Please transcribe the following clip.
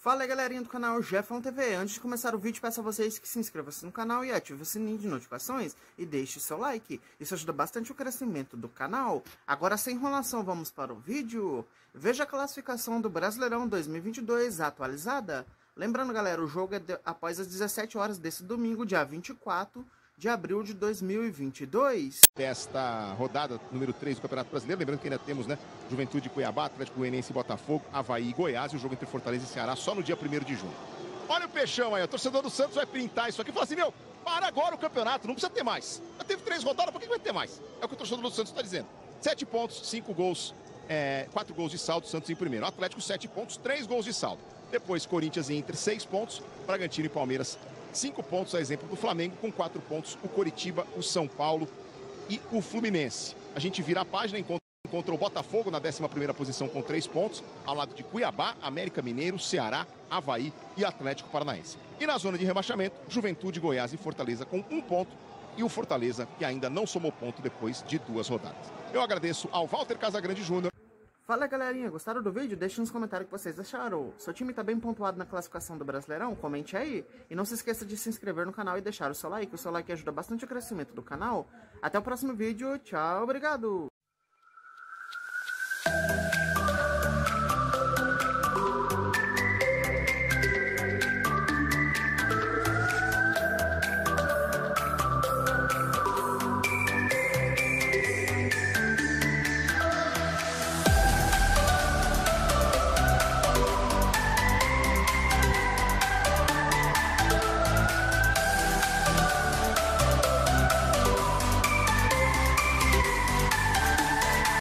Fala aí, galerinha do canal Jefão TV. Antes de começar o vídeo, peço a vocês que se inscrevam-se no canal e ativem o sininho de notificações e deixe seu like. Isso ajuda bastante o crescimento do canal. Agora, sem enrolação, vamos para o vídeo. Veja a classificação do Brasileirão 2022 atualizada. Lembrando, galera, o jogo é após as 17 horas desse domingo, dia 24 de abril de 2022. Esta rodada número 3 do Campeonato Brasileiro, lembrando que ainda temos, Juventude, Cuiabá, Atlético Goianiense, Botafogo, Avaí e Goiás, e o jogo entre Fortaleza e Ceará só no dia 1º de junho. Olha o Peixão aí, o torcedor do Santos vai printar isso aqui e falar assim, para agora o campeonato, não precisa ter mais. Já teve 3 rodadas, por que vai ter mais? É o que o torcedor do Santos está dizendo. 7 pontos, 5 gols, 4 gols de saldo, Santos em primeiro. Atlético, 7 pontos, 3 gols de saldo. Depois, Corinthians e Inter, 6 pontos, Bragantino e Palmeiras, 5 pontos, a exemplo do Flamengo, com 4 pontos, o Coritiba, o São Paulo e o Fluminense. A gente vira a página, encontra o Botafogo na 11ª posição com 3 pontos, ao lado de Cuiabá, América Mineiro, Ceará, Avaí e Atlético Paranaense. E na zona de rebaixamento, Juventude, Goiás e Fortaleza com 1 ponto, e o Fortaleza, que ainda não somou ponto depois de 2 rodadas. Eu agradeço ao Walter Casagrande Júnior. Fala, galerinha, gostaram do vídeo? Deixe nos comentários o que vocês acharam. Seu time tá bem pontuado na classificação do Brasileirão? Comente aí. E não se esqueça de se inscrever no canal e deixar o seu like. O seu like ajuda bastante o crescimento do canal. Até o próximo vídeo. Tchau, obrigado!